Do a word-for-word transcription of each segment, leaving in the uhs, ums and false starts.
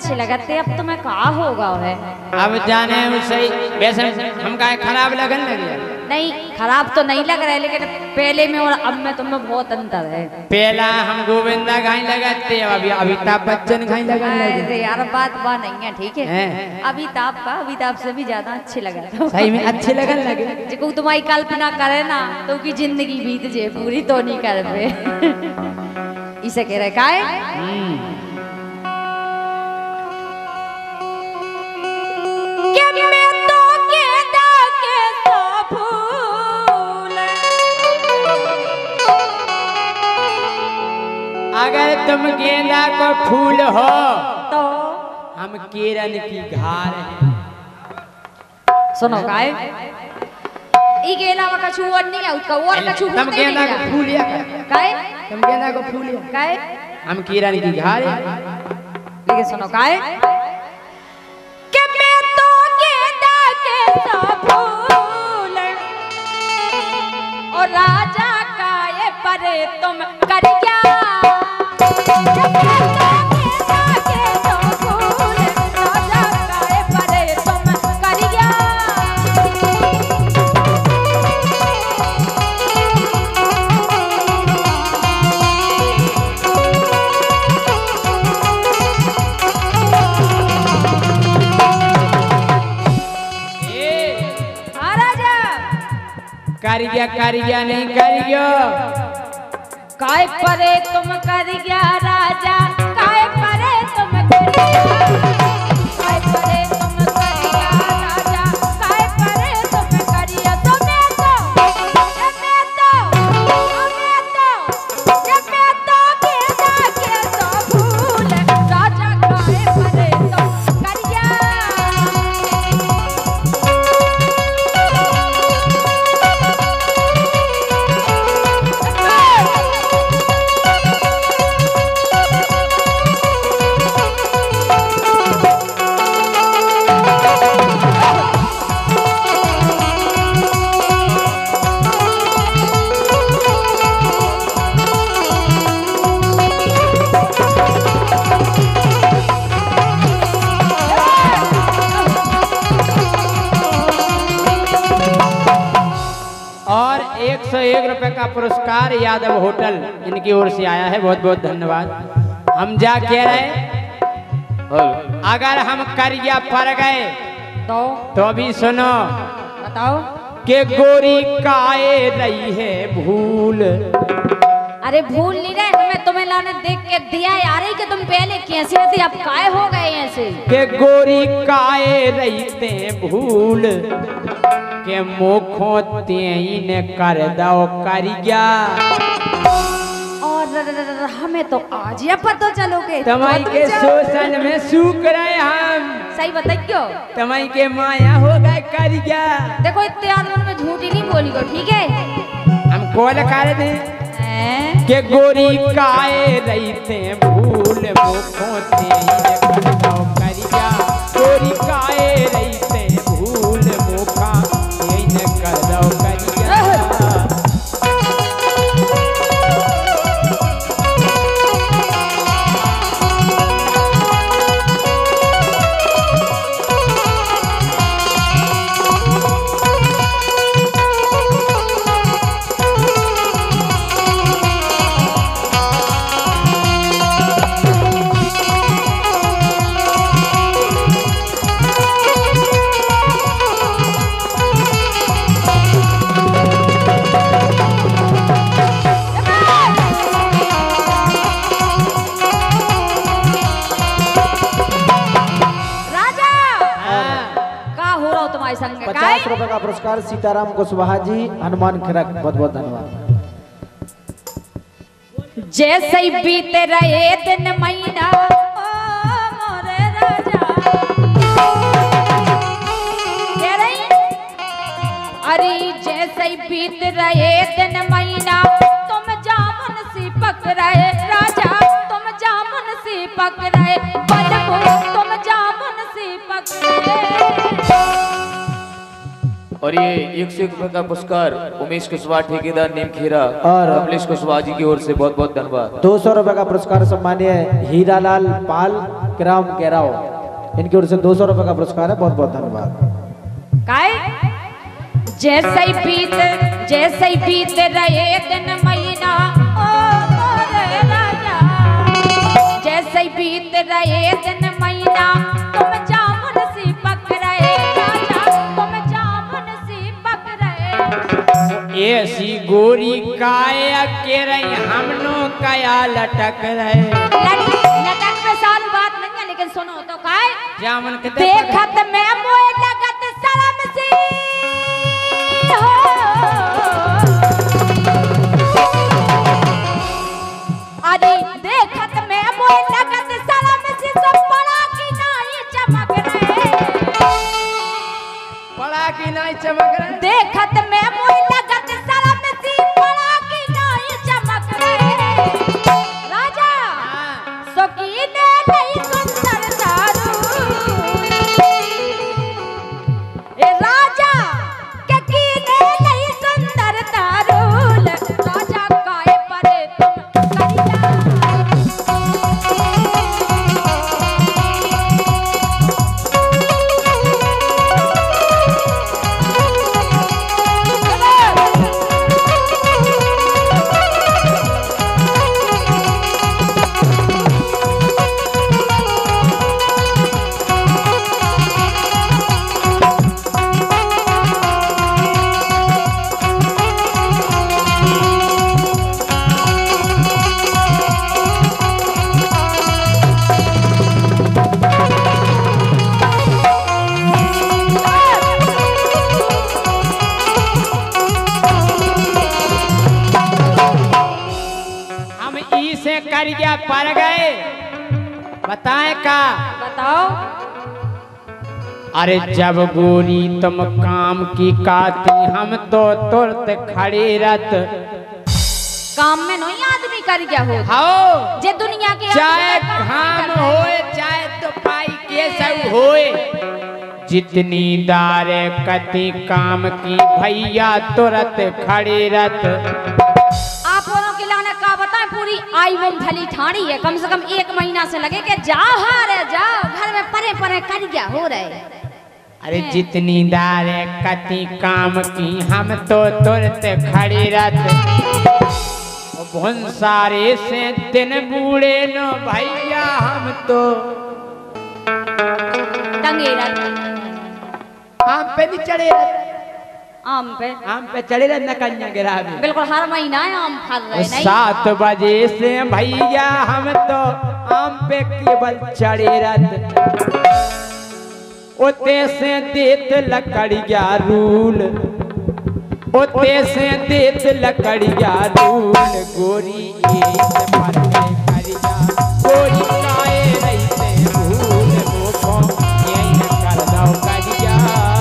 अच्छे लगते, अब तुम्हें कहा होगा है। अब जाने सही, वैसे हम का खराब लगन लगे नहीं, खराब तो नहीं लग रहा है, लेकिन पहले में और अब में तुम्हें बहुत अंतर है। पहला हम गोविंदा गाय लगाते, अभी अमिताभ बच्चन गाय लगाने लगे। यार बात बात नहीं है, ठीक है। अमिताभ का अमिताभ से भी ज्यादा अच्छे लगा, सही में अच्छे लगन लगे। जो तुम्हारी कल्पना करे ना तो की जिंदगी बीत जे, पूरी तो नहीं कर पे। इसे कह रहे काय अगर तुम गेंदा को फूल हो तो हम केरन की घार हैं। सुनो काय ई के अलावा कछु और नहीं है, उसका और कछु तुम गेंदा को फूल या काय तुम गेंदा को फूल या काय हम केरन की घार हैं। लेकिन सुनो काय कि मैं तो गेंदा के सा फूल और राजा का ये परे तुम कर क्या। कारिया कारिया नहीं कारियो काय परे तुम कर गया राजा, काय परे तुम कर गया, काय परे तुम कर गया राजा, काय परे तुम करिया। तो मैं तो ये मैं तो मैं तो ये मैं तो गेंदा के तो फूल राजा, काय परे तुम कर गया। एक सौ एक रुपए का पुरस्कार यादव होटल इनकी ओर से आया है, बहुत बहुत धन्यवाद। हम जा कह रहे अगर हम करिया पड़ गए तो तो अभी सुनो बताओ कि गोरी काए रही है भूल। अरे भूल नहीं रहे, मैं तुम्हें लाने देख के दिया यार कि तुम पहले कैसे थे, अब काय हो गए ऐसे के गोरी काए रहते भूल के मुखों तेई ने कर दो करिया। और हमें तो आज या पता चलोगे तमाई के शोषण में सूख रहे हम। सही बताइयो तमाई के माया हो गए करिया। देखो इतने आदमी में झूठी नहीं बोली को, ठीक है। हम कॉल कर दे के गोरी काए रहते भूल मुखों तेई ने कर दो करिया। गोरी काए रहते भूल मुखा तेई ने कर दो करिया। पचास रुपए का पुरस्कार सीताराम कुशवाहा जी, हनुमान खिरक, बहुत बहुत धन्यवाद। जैसे ही बीते रहे दिन महीना मोरे राजा, कह रही अरे जैसे ही बीत रहे दिन महीना तुम जामुन सी पक रहे राजा, तुम जामुन सी पक रहे बलबो, तुम जामुन सी पक रहे। और ये एक सौ एक रुपए का पुरस्कार उमेश कुशवाहा ठेकेदार नीम खीरा और कमलेश कुशवाहा जी की ओर से बहुत बहुत धन्यवाद। दो सौ रुपए का पुरस्कार सम्मान्य हीरालाल पाल ग्राम केराव, इनकी ओर से दो सौ रुपए का पुरस्कार है। बहुत बहुत धन्यवाद। काय जैसे ही बीत जैसे ही बीत रहे दिन महीना ओ मोरे राजा, जैसे ही बीत रहे दिन महीना तुम जामुन सी पक रहे राजा, तुम जामुन सी पक रहे। ऐसी गोरी काया के रही हमनो कया लटक रहे। लट, लटक में साल बात नहीं है, लेकिन सुनो तो काय जामुन के देखत में मोए लगत शर्म सी हो, अरे देखत में मोए लगत शर्म सी सब पड़ा की नहीं चमक रहे, पड़ा की नहीं चमक रहे। देखत में मोए लगत शर्म सी पड़ा की नहीं चमक रहे। राजा शौकीन नहीं सुंदर दारू, ए राजा के कीने नहीं सुंदर दारूल, राजा काय परे तुम करिया। करिया पर गए, बताएं का बताओ। अरे जब गोरी तुम काम की काती हम तो तुरंत खड़े रत। काम में नहीं आदमी कर गया हो हाओ जे दुनिया के चाहे घाम होए चाहे तुफाई के सब होए, जितनी दारे कति काम की भैया तुरंत खड़े रत। आप लोगों के लाने का बताएं, पूरी आई वो भली ठाणी है, कम से कम एक महीना से लगे कि जाओ हारे जाओ घर में परे परे कर गया हो रहे। अरे जितनी दारे कति काम की हम तो तुरंत खड़े रत। भुंसारे से दिन बूढ़े नो भैया हम तो टंगे रत, आम पे नहीं चढ़े रत। आम पे आम पे चढ़े रहे न कन्या गिरा में। बिल्कुल हर महीना आम फल रहे नहीं। सात बजे से भैया हम तो आम पे केवल चढ़े रत। ओते से देत लकड़िया रूल, ओते से देत लकड़िया रूल। गोरी एक पर करिया गोरी काए रहते भूल, वो यही कर दो करिया।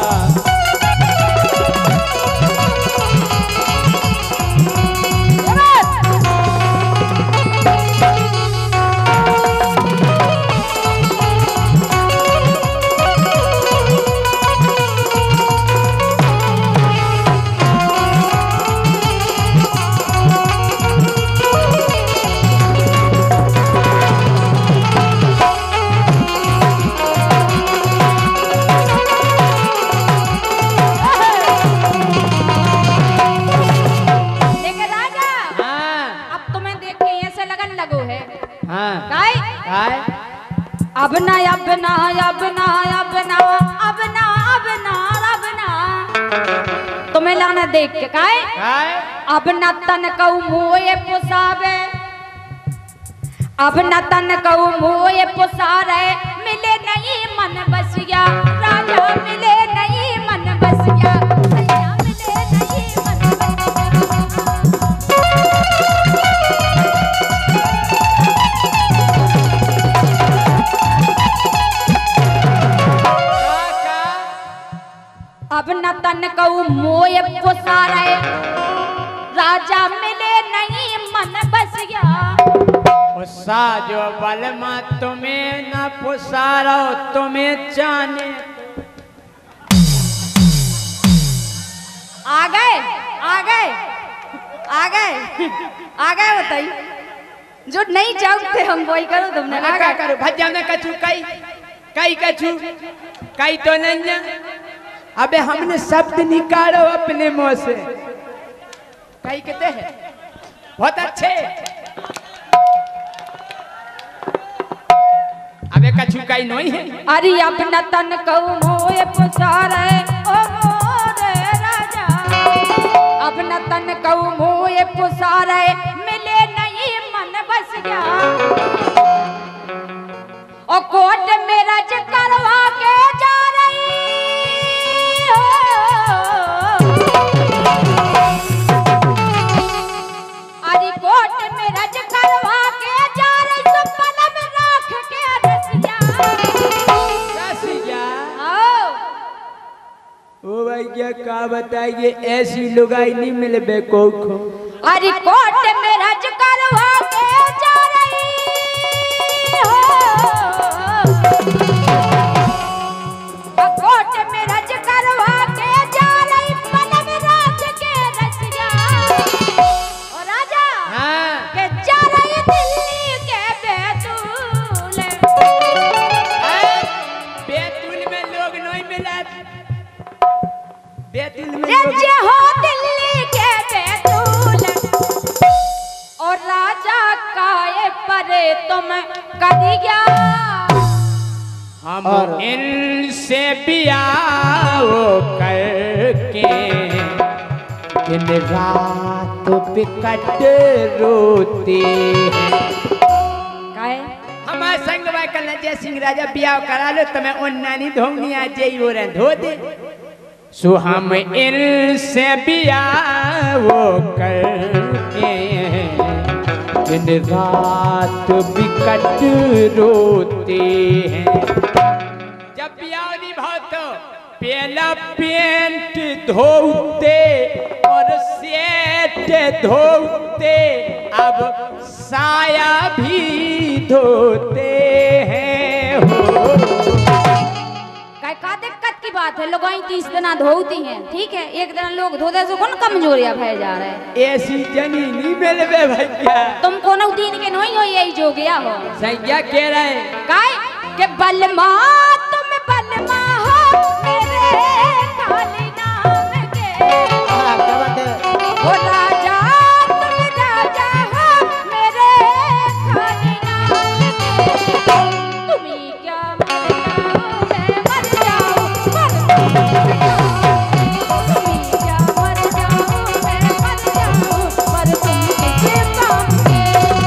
अब ना अब ना अब ना अब ना अब ना अब ना अब ना तुम्हें लाना देख के काहे अब ना तन कहू मोए पुसावे, अब ना तन कहू मोए पुसारे। मिले नहीं मन बसिया राजा, मिले नहीं मन बसिया, सैया मिले नहीं मन अब न तन कहू मोए पुसारे, राजा मिले नहीं मन बसिया। उसा जो बलमा तुम्हें न पुसारो तुम्हें जाने। आ गए आ गए आ गए आ गए बताइए जो नहीं चाहते हम वही करो तुमने मैंने क्या करो भज्जा में कछु कई कई कछु कई तो नहीं। अबे हमने शब्द निकालो अपने मुंह से। कई कहते हैं बहुत अच्छे। अबे कछु कई नहीं है। अरे अपना तन कहूँ मोए पुसारे ओ मोरे राजा अपना तन कहूँ मोए पुसारे मिले नहीं मन बस गया और कोट मेरा करवा के जा रही हो। अरे कोट मेरा करवा के जा रही तो पलम राख के रसिया रसिया आओ ओ भाई क्या का बताइए ऐसी लुगाई नहीं मिले बेको को। अरे कोट मेरा करवा के जा रही हो कोट मेरा करवा के जा रही पलम राख के रसिया ओ राजा हाँ के जा रही दिल्ली के बैतूल बैतूल में लोग नहीं मिला। बैतूल में जे लोग जे हो दिल्ली के बैतूल और राजा काए परे तुम करिया हम और- इनसे बियाह करके दिन रात बिकट रोते हैं। काए हमारे संग भाई कल जय सिंह राजा बियाह करा लो तुम्हें उन नानी धोनी आ जई हो रहे धो दे। सो हम इनसे बियाह करके दिन रात बिकट रोते हैं। जब बियाह निभाओ तो पहला पेंट धोते और सेट धोते अब साया भी धोते हैं हो। काय का दिक्कत की बात है लोग तीस दिन धोती हैं ठीक है एक दिन लोग धोते से कौन कमजोरिया भय जा रहे हैं। ऐसी जनी नहीं मिलवे भैया। तुम कोनो दिन के नहीं हो यही जो गया हो सैया कह रहे काय के बलमा तुम बलमा हो मेरे काली नाम के हाँ, क्या बात है? ओ राजा तुम राजा हो मेरे काली नाम के तुम्ही क्या मर जाओ मैं मर जाऊं तुम्ही क्या मर जाओ मैं मर जाऊं पर तुम किसी काम के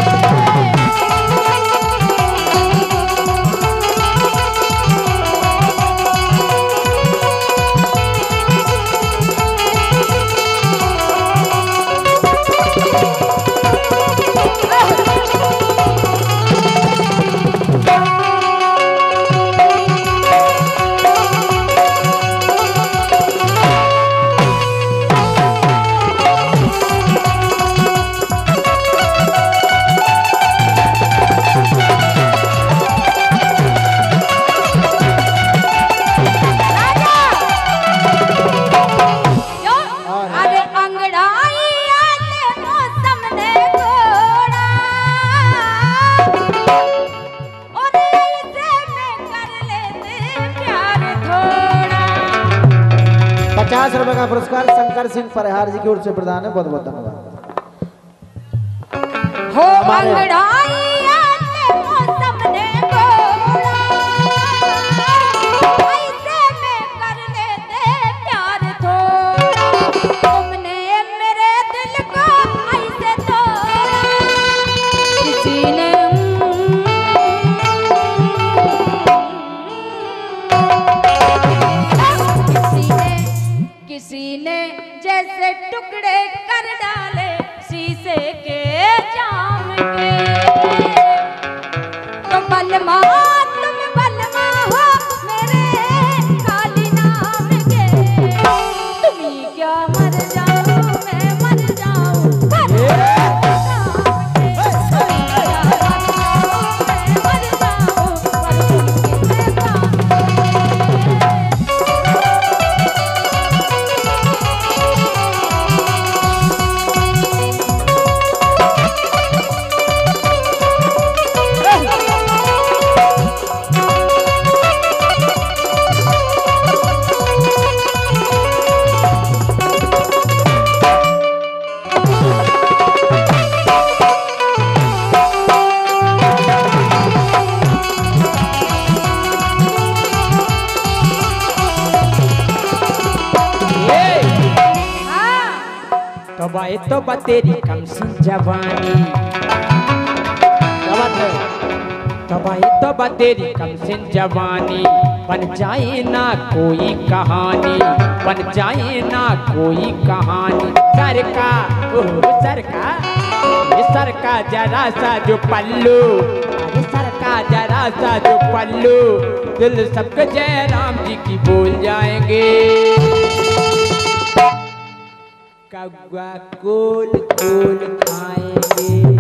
अरे अंगड़ाई आते मौसम ने घोड़ा और ऐसे में कर लेते प्यार थोड़ा। पचास रुपए का पुरस्कार शंकर सिंह परिहार जी की ओर से प्रदान है। बहुत बहुत धन्यवाद। हो हमारे- अंगड़ाई आते मौसम ने घोड़ा ऐसे में कर लेते प्यार थोड़ा। तुमने मेरे दिल को ऐसे तोड़ा किसी ने किसी ने किसी ने जैसे टुकड़े कर डाले शीशे के जाम के। तो बलमा तुम बलमा हो मेरे काली नाम के तुम्ही क्या मर जाओ मैं मर जाऊं पर तुम्ही क्या मर जाओ मैं मर जाऊं पर तुम किसे काम के। तबाए तो तेरी कम सी जवानी, क्या बात है? तबाए तो तेरी कम सी जवानी, बन जाए ना कोई कहानी, बन जाए ना कोई कहानी। सर का ओह सर का, ये सर का जरा सा जो पल्लू, अरे सर का जरा सा जो पल्लू, दिल सबके जयराम जी की बोल जाएंगे। कौवा कोल कोल खाएंगे।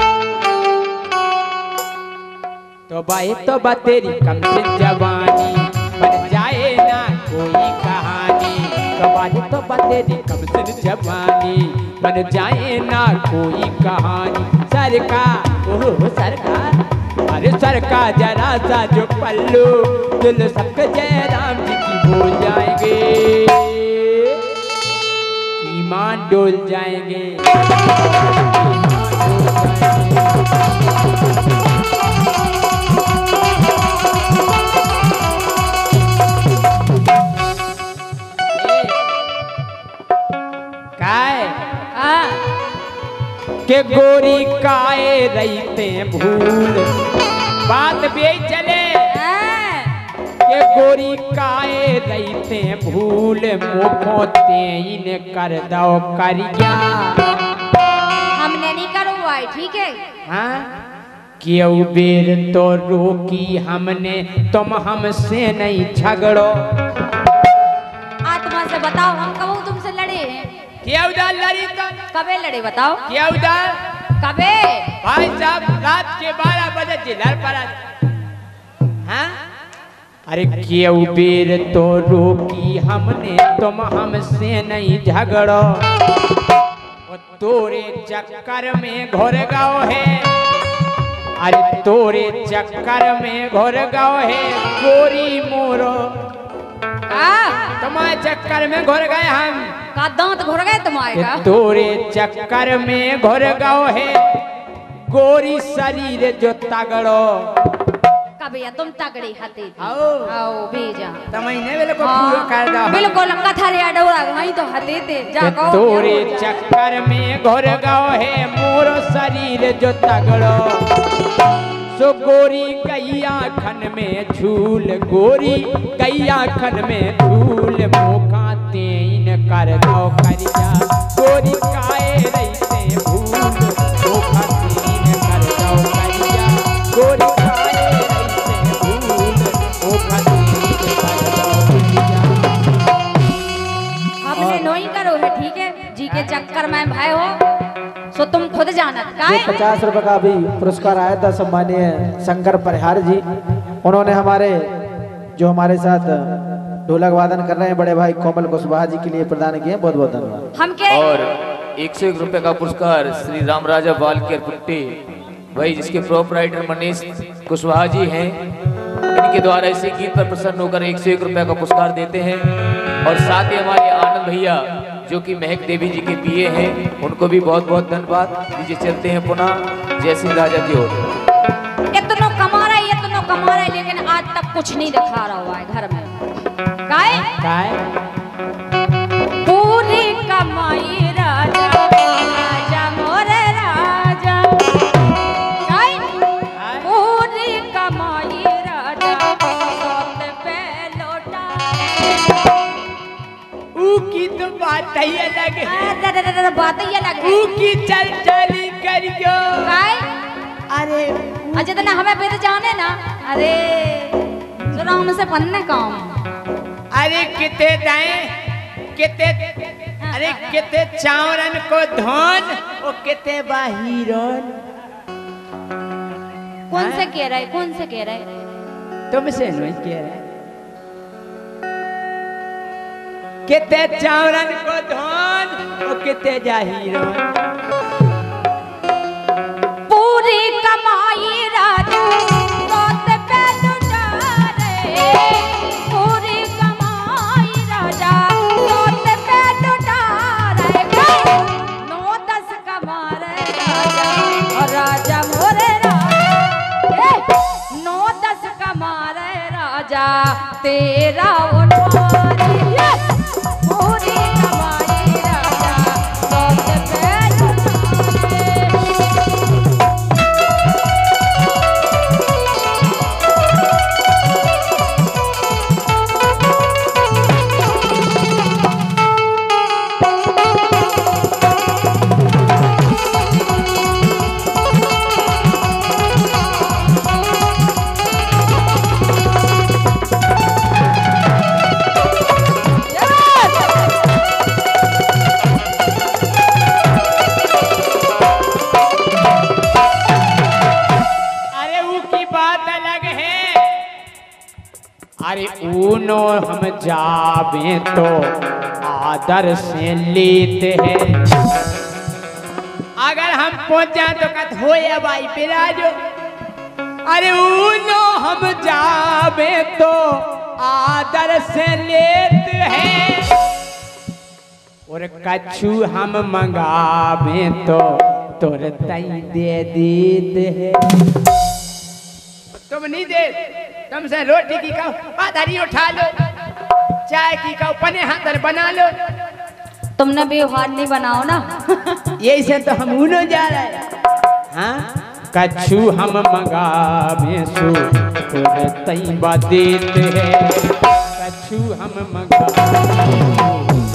तो बाए तो बा तेरी कम से जवानी, बन जाए ना कोई कहानी। तो बाए तो बा तेरी कम से जवानी, बन जाए ना कोई कहानी। सर का ओह सर का, अरे सर का जरा सा जो पल्लू, दिल सबके जयराम जी की बोल जाएंगे। ईमान डोल जाएंगे। काय हाँ के गोरी काए रहते भूल, बात भी चले हाँ। के गोरी काए रहते भूल, मुखो तेन कर दो करिया। हमने नहीं करवा है, ठीक है। हाँ क्यों बेर तो रोकी हमने, तुम हमसे नहीं झगड़ो। आत्मा से बताओ, हम कब तुमसे लड़े हैं? क्या उधर लड़ी तो कबे लड़े बताओ? क्या उधर कबे? भाई साहब रात के बारह बजे जिधर पर हाँ? अरे क्यों बेर तो रोकी हमने, तुम हमसे नहीं झगड़ो। वो तोरे चक्कर में घोर गाँव है, अरे तोरे चक्कर में घोर गाँव है गोरी मोरो। हाँ तुम्हारे चक्कर में घोर गए हम, का दांत घुर गए तुम्हारे का? तोरे चक्कर में घोर गाँव है गोरी शरीर जो तगड़ो। कभी तुम तगड़ी हती थी। आओ आओ भेजा तमने वेले को पूरा कर दो। बिल्कुल कथा रे डोरा वहीं तो हते थे जा कहो। तोरे चक्कर में घोर गाँव है मोरो शरीर जो तगड़ो। सो गोरी कैया खन में झूल, गोरी कैया खन में झूल, मौका तेन कर दो करिया। गोरी काए रहते भूल, मौका तेन कर दो करिया। गोरी काए रहते भूल, मौका तेन कर दो करिया। हमने नोई करो है, ठीक है जी के चक्कर में भाई हो सो तुम खुद जानत का ये पचास रुपए का भी पुरस्कार आया था सम्मानीय शंकर परिहार जी। उन्होंने हमारे जो हमारे साथ ढोलक वादन कर रहे हैं बड़े भाई कोमल कुशवाहा जी के लिए प्रदान किए। बहुत बहुत धन्यवाद। हम के और एक सौ एक रुपए का पुरस्कार श्री राम राजा बाल केयर पुट्टी भाई, जिसके प्रोपराइटर मनीष कुशवाहा जी हैं, इनके द्वारा इसी गीत पर प्रसन्न होकर एक सौ एक रुपए का पुरस्कार देते हैं। और साथ ही हमारे आनंद भैया जो कि महक देवी जी के पीए हैं, उनको भी बहुत बहुत धन्यवाद दीजिए। चलते हैं पुनः जय सिंह राजा की ओर। इतना कमा रहा है, इतना कमा रहा है, लेकिन आज तक कुछ नहीं दिखा रहा हुआ है घर में। काय काय पूरी कमाई राजा, राजा मोरे राजा। काय पूरी कमाई राजा, सोत पे लौटा। ऊ की तो बात ही अलग है, अरे रे रे बात ही अलग है। ऊ की चल चली करियो। काय अरे अच्छा तो ना हमें फिर जाने ना। अरे सुना हमसे पन्ने काम। अरे किते दाएं किते, अरे किते चावरन को धन और किते बाहिरन। कौन से कह रहे कौन से कह रहे? तुमसे नहीं कह रहे। किते चावरन को धन और किते जाहिरन। पूरी कमाई राजा, सोत पे लुटा रे। पूरी कमाई राजा, सोत पे लुटा रे। नौ दस कमा रे राजा, और राजा मोरे राजा। ए, नौ दस कमा रे राजा, तेरा उठा रे। पूरी कमाई राजा, सोत अरे ऊनो हम जावे तो आदर से लेते हैं, अगर हम पहुंच जाए तो कत हो या भाई पिराजो। अरे ऊनो हम जावे तो आदर से लेते हैं, और कछु हम मंगावे तो तुरंत ही दे देते हैं। तुम नहीं दे, तुमसे रोटी की खाओ आधारी उठा लो, चाय की खाओ पने हाथ बना लो। तुमने व्यवहार नहीं बनाओ ना। यही से तो हम उनो जा रहे हैं। हाँ कछु हम मंगावे सो तुरंत ही देते हैं, कछु हम मंगावे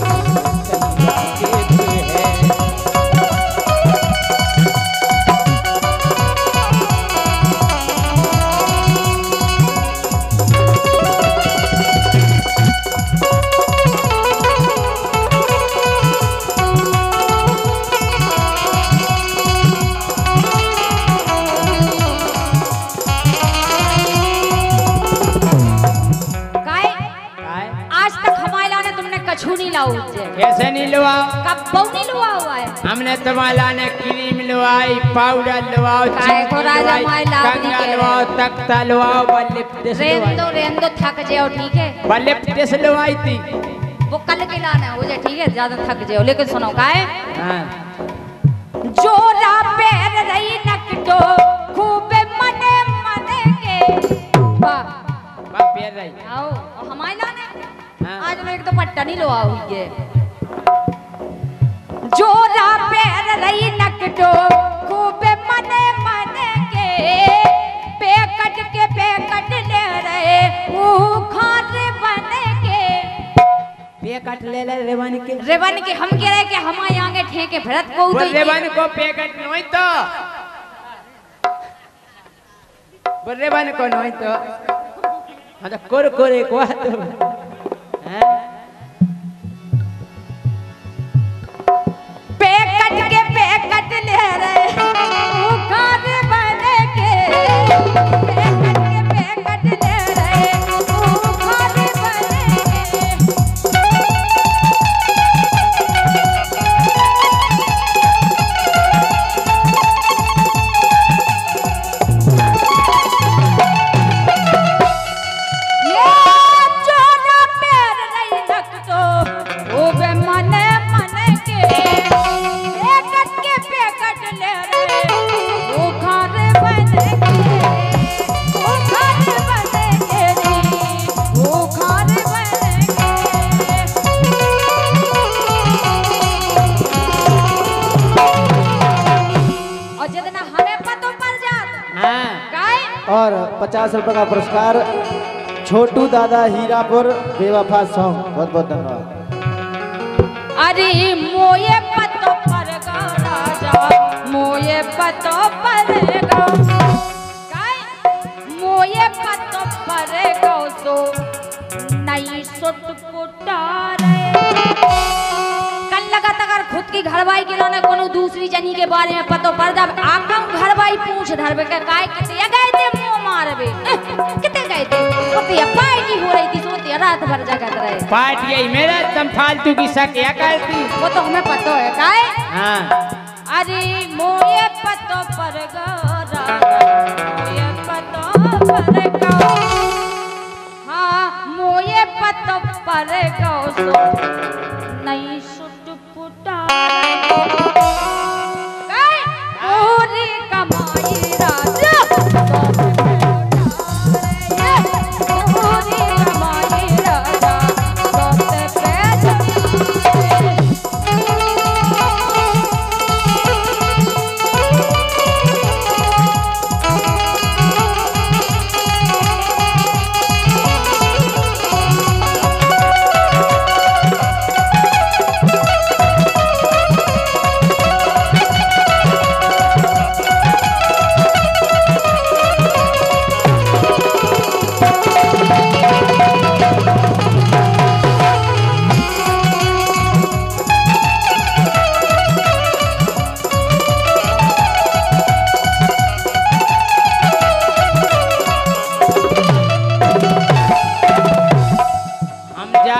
कैसे नहीं लुआओ? कब नहीं लुआ हुआ है? हमने तुम्हारा ने क्रीम लुआई, पाउडर लुआओ, कंगा लुआओ, तख्ता लुआओ, बल्लिप्टिस रेंदो रेंदो थक जाओ ठीक है। बल्लिप्टिस लुआई थी, वो कल के लाना है मुझे ठीक है, ज्यादा थक जाओ। लेकिन सुनो का है हाँ। जोरा पैर रही नकटो खूबे मने मने के वाह वाह पैर रही आओ और हमारे लाने हाँ। आज मैं एक तो पट्टा नहीं लुआ हुई है। जोरा पैर रही नकटो खूबे मने मने के, पैकट के पैकट ले रहे वो खाने बने के, पैकट ले ले रेवन के रेवन के हम कह रहे कि हमारे आगे ठेके भरत को वो रेवन को पैकट नहीं तो वो रेवन को नहीं तो हाँ तो कोर कोरे को तो पैकट के पैकट ले रहे वो खाने बने के, पैकट के पैकट ले रहे वो खाने बने के। ये जोरा पैर नहीं रखतो वो बे मने मने के, पैकट के पैकट ले रहे वो खाने बने के, वो खाने बने के जी, वो खाने बने के। और जितना हमें पतो पड़ जाता हाँ। काय और पचास रुपए का पुरस्कार छोटू दादा हीरापुर बेवफा सॉन्ग, बहुत बहुत धन्यवाद। अरे मोये पतो पर गा राजा मोये पतो पर गा काय मोये पतो पर गो सो नहीं सुट पुटारे। कल लगत अगर खुद की घरवाई के लोने कोनो दूसरी जनी के बारे में पतो पर जब आकम घरवाई पूछ धरबे के काय किते गए थे मुंह मारबे किते गए थे होती पार्टी हो रही थी, सोती रात भर जगत रहे पार्टी यही मेरा तुम फालतू की शक क्या करती? वो तो हमें पता है काय। हाँ। अरे मोये पतो पर गो राजा मोये पतो पर गो, हाँ मोये पतो पर गो सो नहीं सुट पुटारे। काय पूरी कमाई राजा पूरी कमाई राजा सोते पे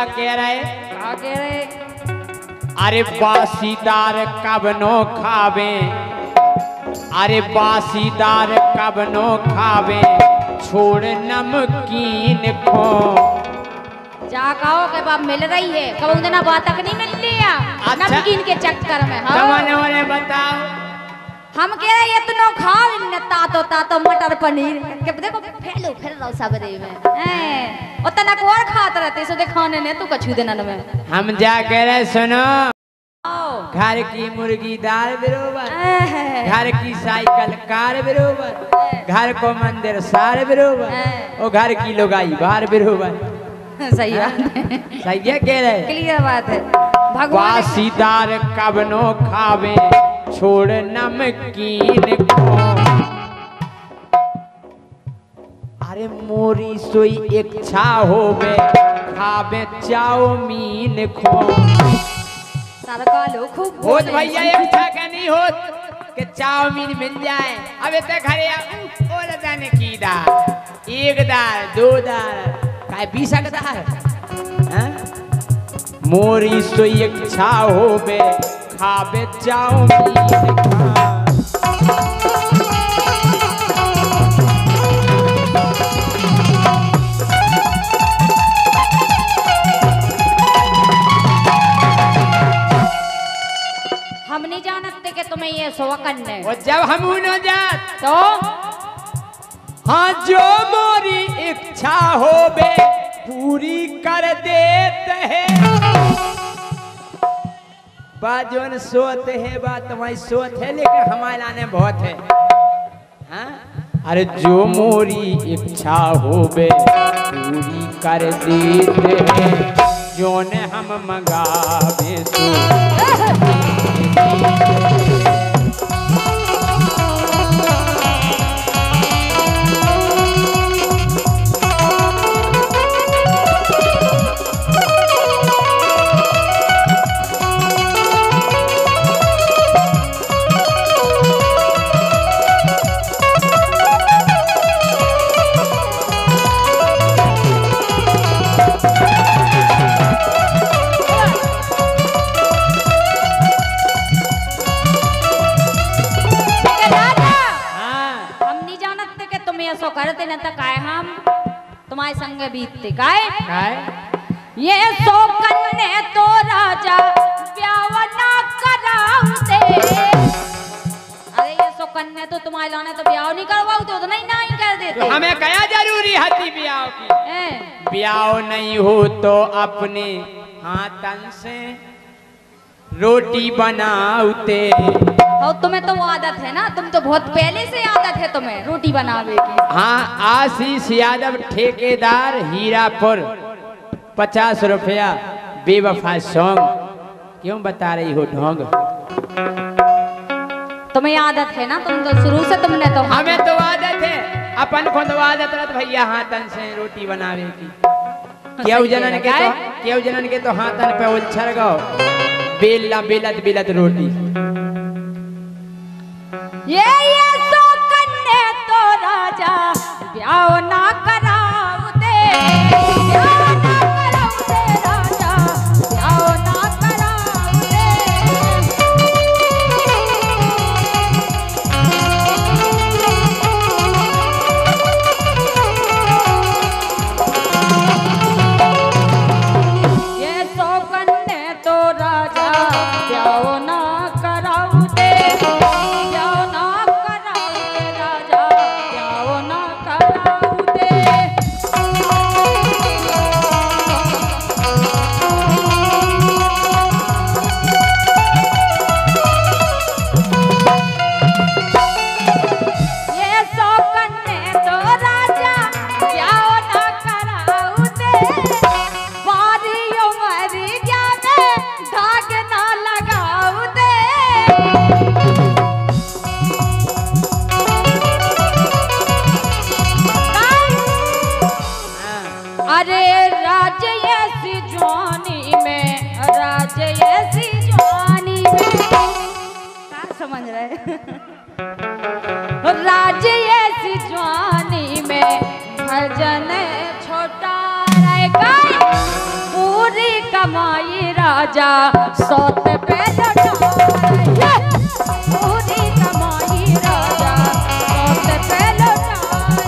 कह रहे क्या कह रहे? अरे बासीदार कबनो खावे, अरे बासीदार कबनो खावे, छोड़ नमकीन को। जा कहो के बाप मिल रही है, कब उतना बात तक नहीं मिल लिया अच्छा। नमकीन के चक्कर में। हाँ। तमने बताओ, हम कह रहे हैं इतना खाओ न तातो तातो मटर पनीर के देखो फैलो फिर रहो सबरे में हैं उतना को और खाते रहते सो खाने ने तू कछु देना में। हम जा कह रहे सुनो, आओ घर की मुर्गी दाल बरोबर, घर की साइकिल कार बरोबर, घर को मंदिर सार बरोबर, और घर की लोगाई बाहर बरोबर। सही बात है, सही है कह रहे, क्लियर बात है। भगवान बासीदार कबनो खावे, छोड़ नमकीन को। अरे मोरी सोई इच्छा होवे, खावे चाउमीन को। सरका लो खूब होत भैया इच्छा का नहीं होत कि चाउमीन मिल जाए। अब इतने घरे और जाने की दाल, एक दाल दो दाल काय पी सकता है, हैं? मोरी सोई इच्छा होवे, खावे चाउमीन खा। हम नहीं जानते कि तुम्हें ये शौकन है और जब हम न जात तो हाँ जो मोरी इच्छा होवे पूरी कर देते हैं। बात जो न सोते है, बात तुम्हारी सोत है, लेकिन हमारे लाने बहुत है। हाँ? अरे जो मोरी इच्छा होवे पूरी कर देते हैं, जो ने हम मंगावे सो। करते न तक आए हम तुम्हारे संग बीतते काय काय ये शौकन ने तो राजा ब्याह ना कराउते। अरे ये शौकन ने तो तुम्हारे लाने तो ब्याह नहीं करवाउते तो नहीं नहीं कर देते। तो हमें क्या जरूरी हती ब्याह की? ब्याह नहीं हो तो अपने हाथन से रोटी बनाउते। और तुम्हें तो वो आदत है ना, तुम तो बहुत पहले से आदत है तुम्हें रोटी बनावे की। हाँ, आशीष यादव ठेकेदार हीरापुर, पचास रुपया बेवफा सॉन्ग। क्यों बता रही हो ढोंग? तुम्हें आदत है ना, तुम तो शुरू से तुमने तो हमें तो आदत है, अपन को तो आदत रहत भैया हाथन से रोटी बनावे की। क्यों जनन के तो क्यों जनन के तो हाथन पे उछल गो बेला बेलत बेलत रोटी। ये ये शौकन ने तो राजा ब्याह ना कराउते, ब्याह ना कराउते राजा, ब्याह ना कराउते। ये शौकन ने तो राजा ब्याह ना कराउते, ब्याह ना कराउते राजा, ब्याह ना कराउते। ये शौकन ने तो राजा ब्याह ना कराउते, बारी उमर जाने धाग ना लगाउते। अरे राज ऐसी जवानी में, राज ऐसी जवानी में क्या समझ रहे? राज ऐसी जवानी में भजन छोटा रहेगा, पूरी कमाई राजा सौत पे लौटाए, पूरी कमाई राजा सौत पे लौटाए।